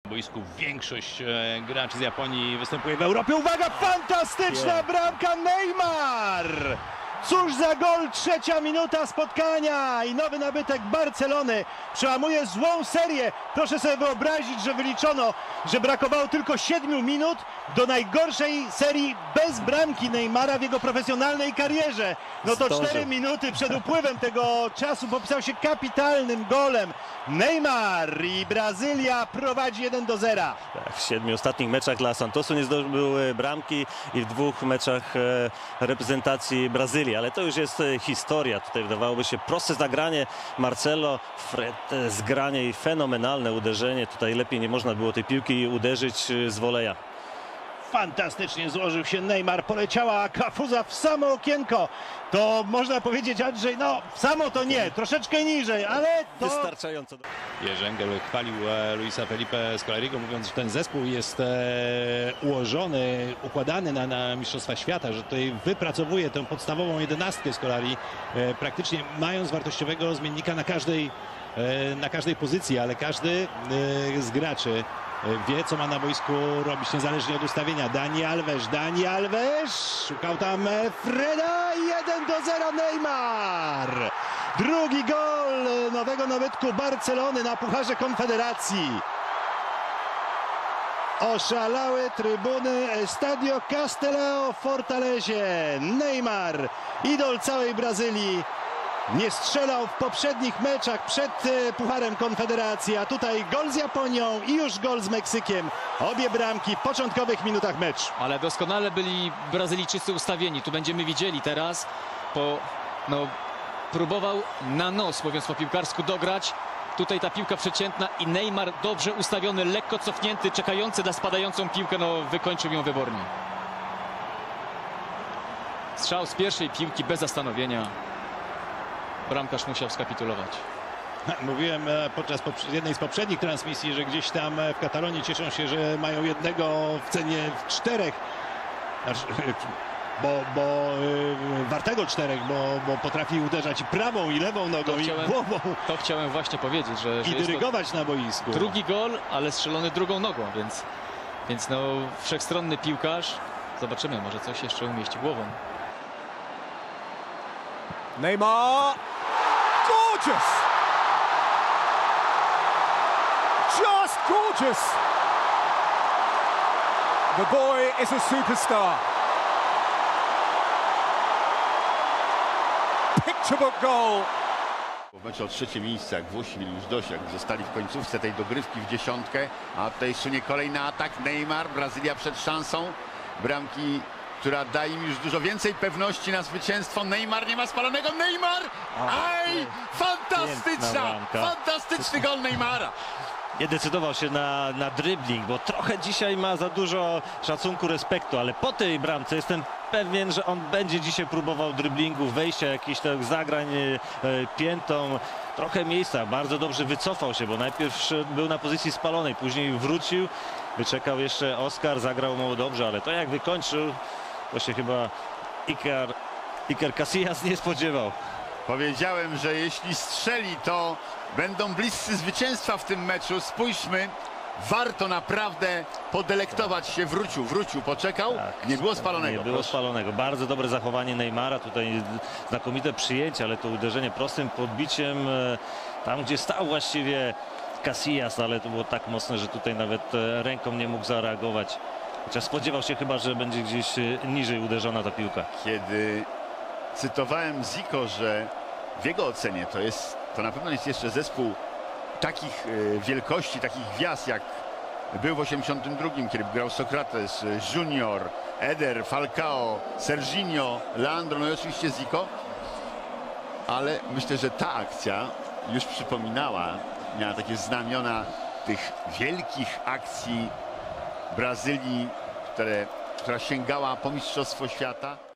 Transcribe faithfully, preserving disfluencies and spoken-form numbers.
Na boisku większość graczy z Japonii występuje w Europie. Uwaga, fantastyczna bramka, Neymar! Cóż za gol, trzecia minuta spotkania i nowy nabytek Barcelony przełamuje złą serię. Proszę sobie wyobrazić, że wyliczono, że brakowało tylko siedmiu minut do najgorszej serii bez bramki Neymara w jego profesjonalnej karierze. No to cztery minuty przed upływem tego czasu popisał się kapitalnym golem. Neymar i Brazylia prowadzi jeden do zera. Tak, w siedmiu ostatnich meczach dla Santosu nie zdobył bramki i w dwóch meczach reprezentacji Brazylii. Ale to już jest historia. Tutaj wydawałoby się proste zagranie. Marcelo, Fred, zgranie i fenomenalne uderzenie. Tutaj lepiej nie można było tej piłki uderzyć z woleja. Fantastycznie złożył się Neymar, poleciała kafuza w samo okienko. To można powiedzieć, Andrzej, no w samo to nie, troszeczkę niżej, ale to... Wystarczająco. Jerzy Engel chwalił e, Luisa Felipe Scolariego, mówiąc, że ten zespół jest e, ułożony, układany na, na Mistrzostwa Świata, że tutaj wypracowuje tę podstawową jedenastkę Scolari, e, praktycznie mając wartościowego zmiennika na każdej, e, na każdej pozycji, ale każdy e, z graczy wie, co ma na boisku robić, niezależnie od ustawienia. Dani Alves, Dani Alves, szukał tam Freda i jeden do zera Neymar. Drugi gol nowego nabytku Barcelony na Pucharze Konfederacji. Oszalały trybuny Estadio Castelao w Fortalezie. Neymar, idol całej Brazylii. Nie strzelał w poprzednich meczach przed Pucharem Konfederacji, a tutaj gol z Japonią i już gol z Meksykiem. Obie bramki w początkowych minutach meczu. Ale doskonale byli Brazylijczycy ustawieni. Tu będziemy widzieli teraz, po, no, próbował na nos, mówiąc po piłkarsku, dograć. Tutaj ta piłka przeciętna i Neymar dobrze ustawiony, lekko cofnięty, czekający na spadającą piłkę, no wykończył ją wybornie. Strzał z pierwszej piłki bez zastanowienia. Bramkarz musiał skapitulować. Mówiłem podczas jednej z poprzednich transmisji, że gdzieś tam w Katalonii cieszą się, że mają jednego w cenie czterech. Bo, bo wartego czterech, bo, bo potrafi uderzać i prawą, i lewą nogą, to i chciałem, głową. To chciałem właśnie powiedzieć, że, że I dyrygować na boisku. Drugi gol, ale strzelony drugą nogą, więc, więc no wszechstronny piłkarz. Zobaczymy, może coś jeszcze umieści głową. Neymar, gorgeous, just gorgeous. The boy is a superstar. Picture book goal. W meczu o trzecie miejsce, jak Włosi mieli już dość, jak zostali w końcówce tej dogrywki w dziesiątkę, a tutaj sunie kolejny atak. Neymar, Brazylia przed szansą bramki, która daje im już dużo więcej pewności na zwycięstwo. Neymar nie ma spalonego. Neymar! Aj! Fantastyczna! Fantastyczny gol Neymara! Nie decydował się na, na dribbling, bo trochę dzisiaj ma za dużo szacunku, respektu, ale po tej bramce jestem pewien, że on będzie dzisiaj próbował dribblingu, wejścia, jakichś tak zagrań e, piętą, trochę miejsca. Bardzo dobrze wycofał się, bo najpierw był na pozycji spalonej, później wrócił, wyczekał jeszcze Oscar, zagrał mu dobrze, ale to jak wykończył, to się chyba Iker, Iker Casillas nie spodziewał. Powiedziałem, że jeśli strzeli, to będą bliscy zwycięstwa w tym meczu. Spójrzmy, warto naprawdę podelektować się. Wrócił, wrócił, poczekał. Tak, nie było spalonego. Nie było proszę. spalonego. Bardzo dobre zachowanie Neymara. Tutaj znakomite przyjęcie, ale to uderzenie prostym podbiciem tam, gdzie stał właściwie Casillas, ale to było tak mocne, że tutaj nawet ręką nie mógł zareagować. Chociaż spodziewał się chyba, że będzie gdzieś niżej uderzona ta piłka. Kiedy cytowałem Zico, że w jego ocenie to jest, to na pewno jest jeszcze zespół takich wielkości, takich gwiazd, jak był w osiemdziesiątym drugim, kiedy grał Sokrates, Junior, Eder, Falcao, Serginho, Leandro, no i oczywiście Zico. Ale myślę, że ta akcja już przypominała, miała takie znamiona tych wielkich akcji Brazylii, które, która sięgała po Mistrzostwo Świata.